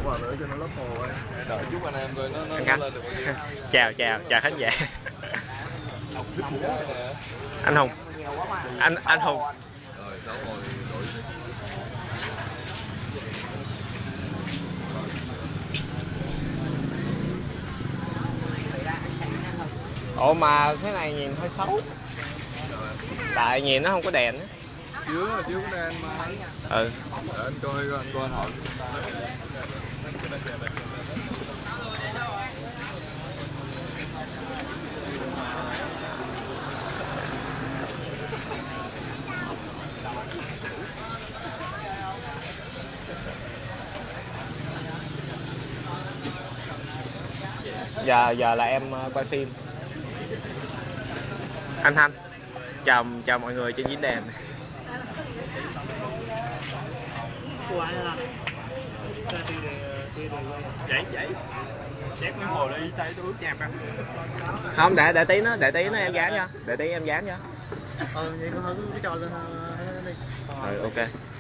vào nữa cho nó lấp hồ ấy. Đợi chút anh em coi nó lên được bao nhiêu. chào khán giả. Anh Hùng. Anh Hùng. Rồi 6 hồi đổi. Ủa mà cái này nhìn hơi xấu. Tại nhìn nó không có đèn á. Dưới có đèn mà. Ừ. Để anh coi hỏi. Giờ là em quay phim. Anh Thanh chào mọi người trên diễn đàn. Vậy chét miếng hồ đi tay tôi ướt chạp á. Không, để tí nó em dán cho. Để tí em dán cho. Vậy cứ cho lên đi. Ok.